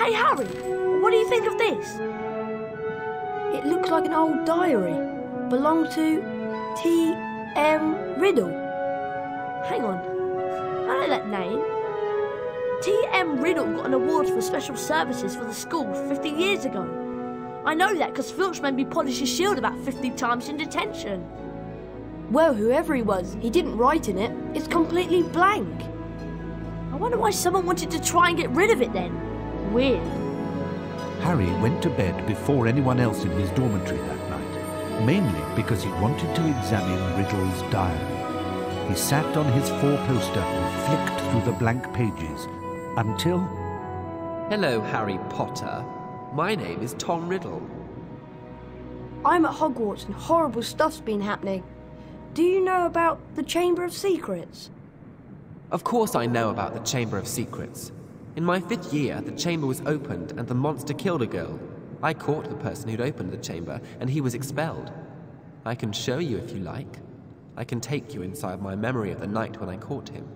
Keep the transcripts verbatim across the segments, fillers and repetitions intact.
Hey Harry, what do you think of this? It looks like an old diary. Belonged to T M Riddle. Hang on, I know that name. T M Riddle got an award for special services for the school fifty years ago. I know that because Filch made me polish his shield about fifty times in detention. Well, whoever he was, he didn't write in it. It's completely blank. I wonder why someone wanted to try and get rid of it then. Weird. Harry went to bed before anyone else in his dormitory that night, mainly because he wanted to examine Riddle's diary. He sat on his four-poster and flicked through the blank pages until... Hello, Harry Potter. My name is Tom Riddle. I'm at Hogwarts and horrible stuff's been happening. Do you know about the Chamber of Secrets? Of course I know about the Chamber of Secrets. In my fifth year, the chamber was opened and the monster killed a girl. I caught the person who'd opened the chamber and he was expelled. I can show you if you like. I can take you inside my memory of the night when I caught him.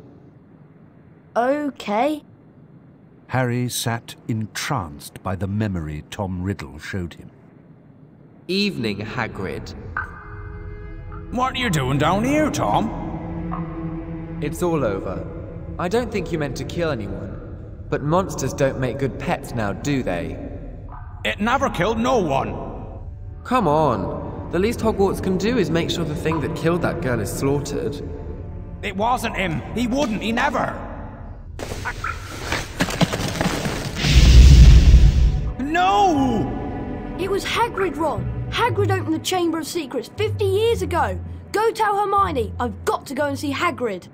Okay. Harry sat entranced by the memory Tom Riddle showed him. Evening, Hagrid. What are you doing down here, Tom? It's all over. I don't think you meant to kill anyone. But monsters don't make good pets now, do they? It never killed no one. Come on. The least Hogwarts can do is make sure the thing that killed that girl is slaughtered. It wasn't him. He wouldn't. He never. No! It was Hagrid, Ron. Hagrid opened the Chamber of Secrets fifty years ago. Go tell Hermione. I've got to go and see Hagrid.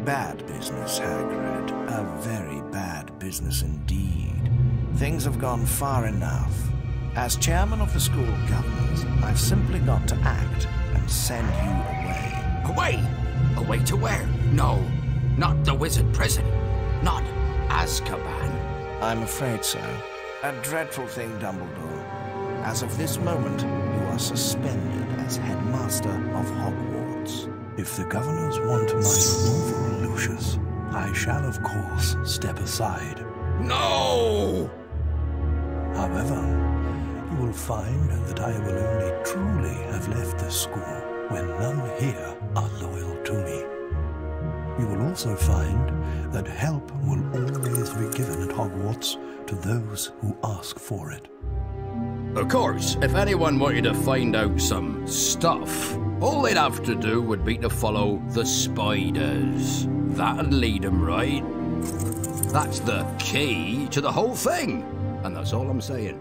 bad business, Hagrid. A very bad business indeed. Things have gone far enough. As chairman of the school governors, I've simply got to act and send you away. Away? Away to where? No, not the wizard prison. Not Azkaban. I'm afraid so. A dreadful thing, Dumbledore. As of this moment, you are suspended as headmaster of Hogwarts. If the governors want my removal, Lucius, I shall of course step aside. No! However, you will find that I will only truly have left this school when none here are loyal to me. You will also find that help will always be given at Hogwarts to those who ask for it. Of course, if anyone wanted to find out some stuff, all they'd have to do would be to follow the spiders. That'd lead them right. That's the key to the whole thing. And that's all I'm saying.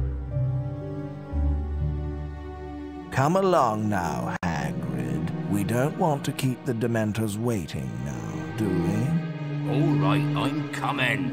Come along now, Hagrid. We don't want to keep the Dementors waiting now, do we? All right, I'm coming.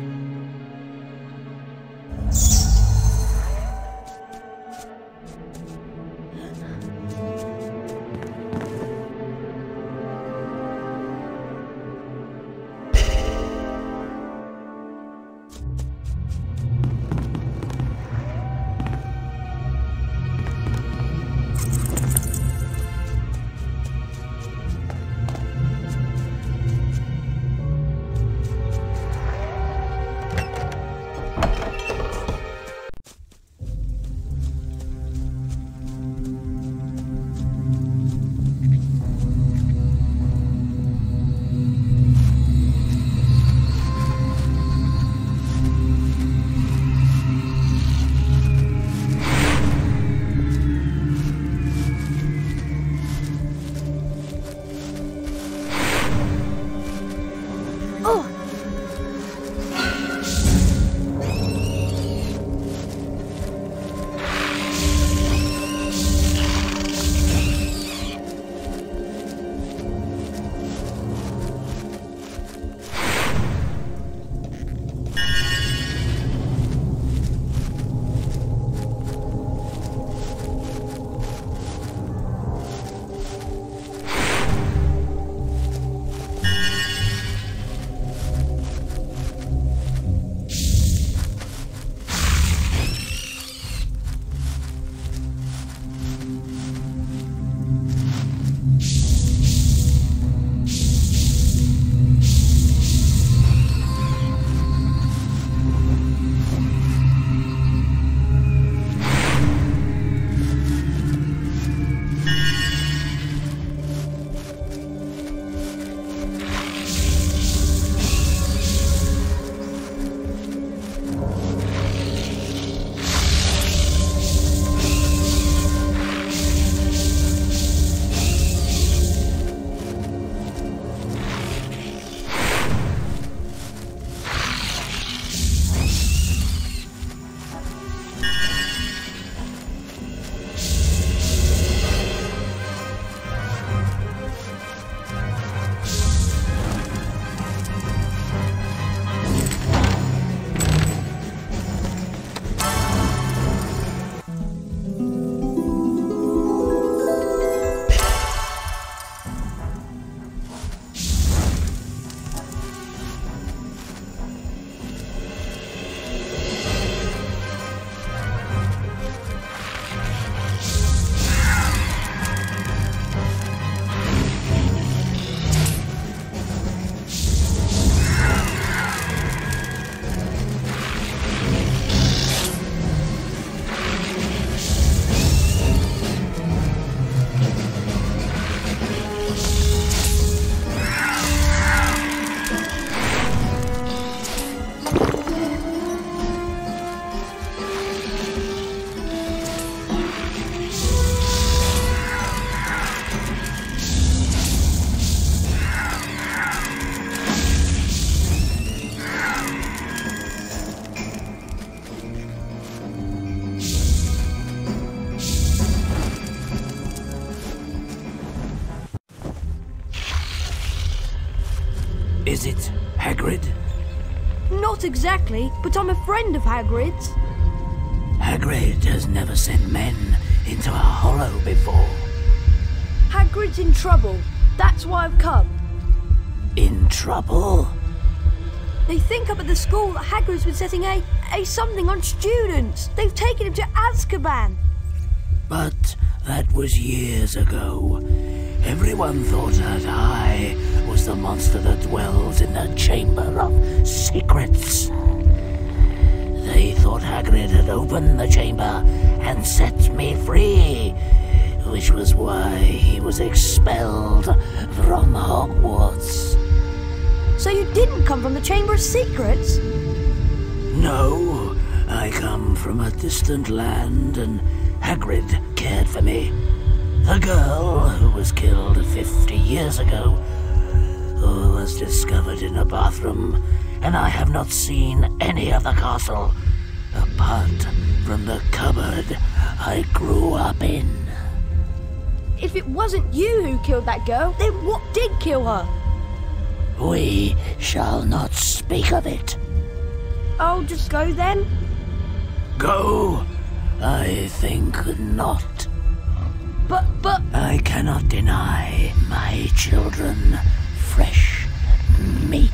Is it Hagrid? Not exactly, but I'm a friend of Hagrid's. Hagrid has never sent men into a hollow before. Hagrid's in trouble. That's why I've come. In trouble? They think up at the school that Hagrid's been setting a, a something on students. They've taken him to Azkaban. But that was years ago. Everyone thought that I was the monster that dwells in the Chamber of Secrets. They thought Hagrid had opened the chamber and set me free, which was why he was expelled from Hogwarts. So you didn't come from the Chamber of Secrets? No, I come from a distant land and Hagrid cared for me. The girl who was killed fifty years ago was discovered in a bathroom, and I have not seen any of the castle apart from the cupboard I grew up in. If it wasn't you who killed that girl, then what did kill her? We shall not speak of it. I'll just go then? Go? I think not. But, but... I cannot deny my children fresh meat.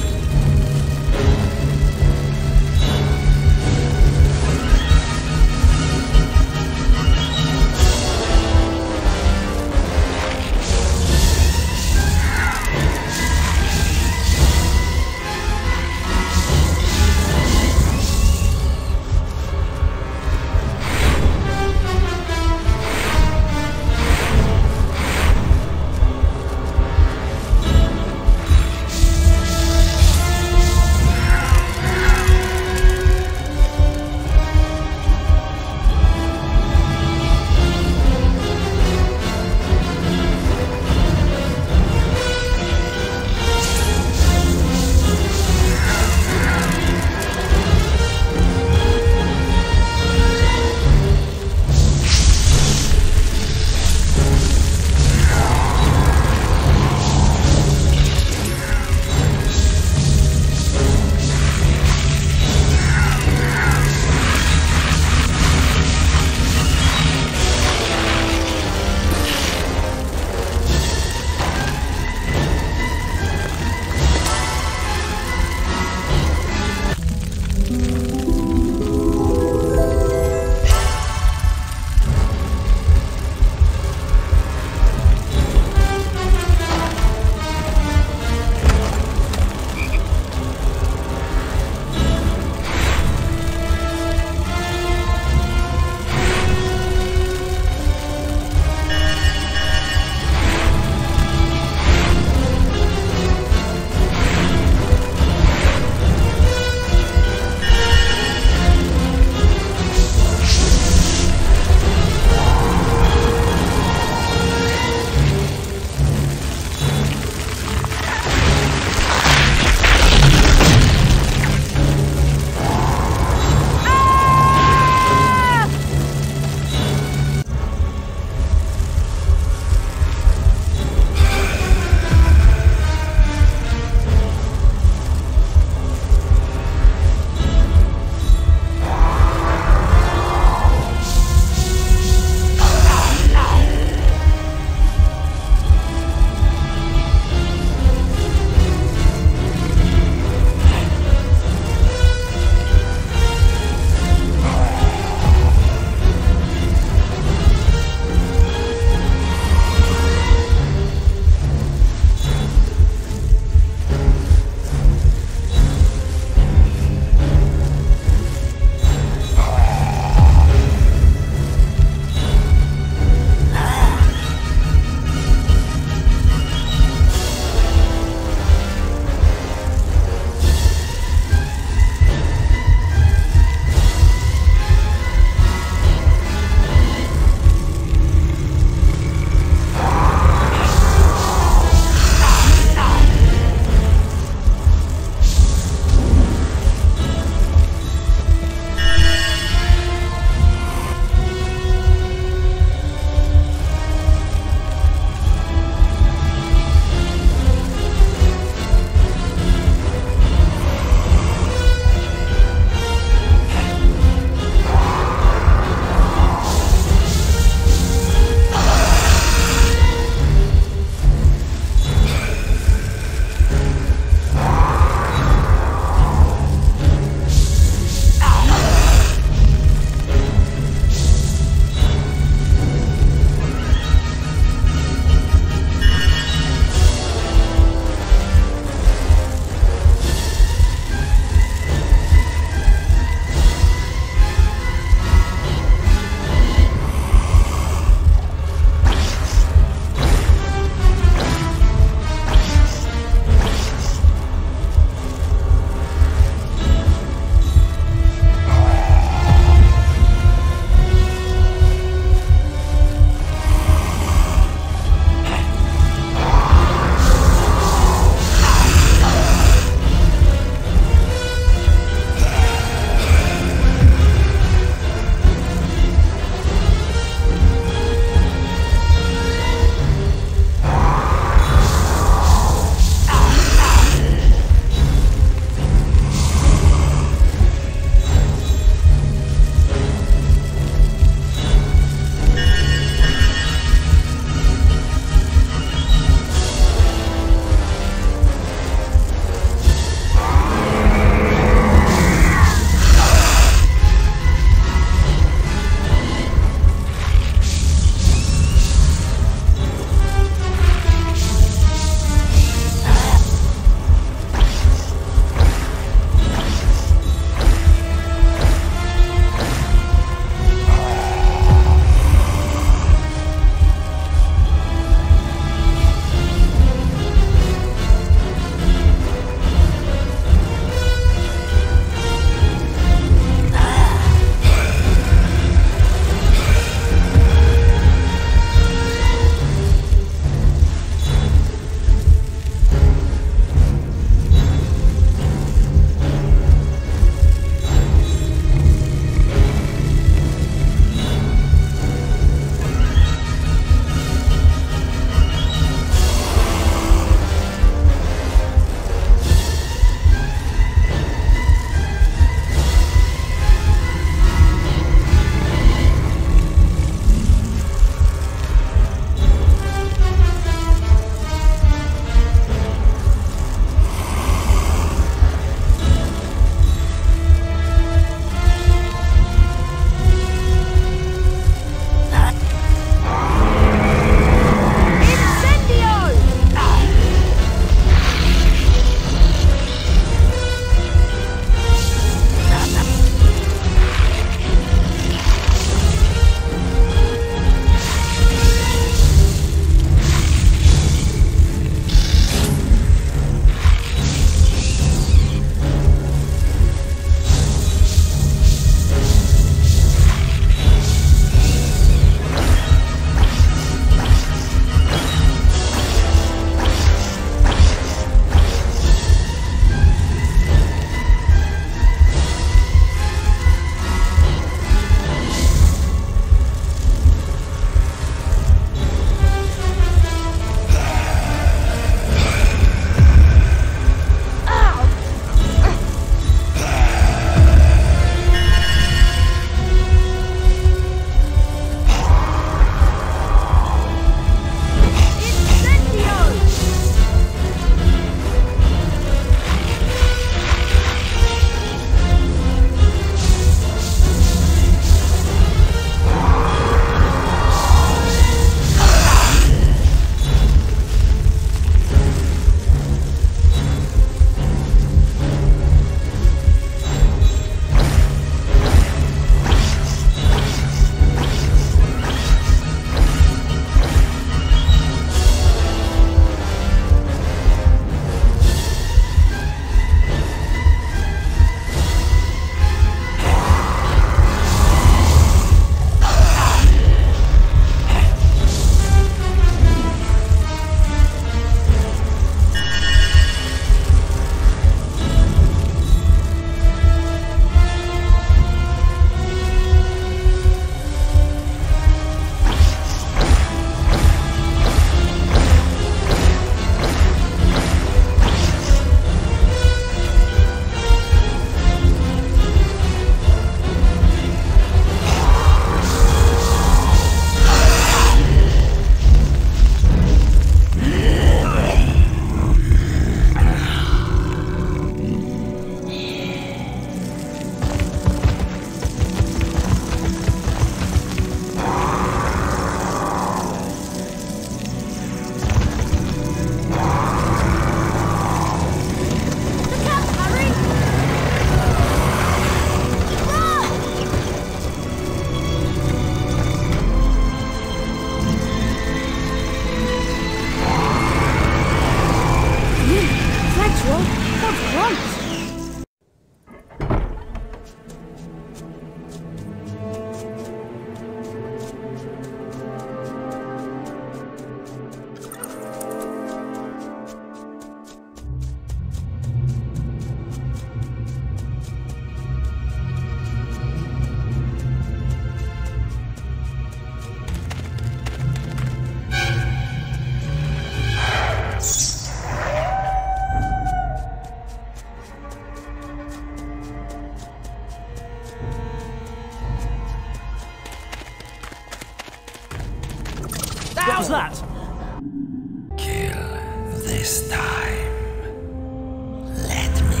This time, let me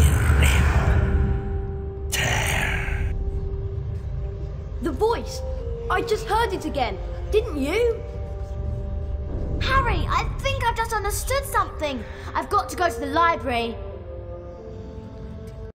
rip, tear. The voice! I just heard it again, didn't you? Harry, I think I've just understood something. I've got to go to the library.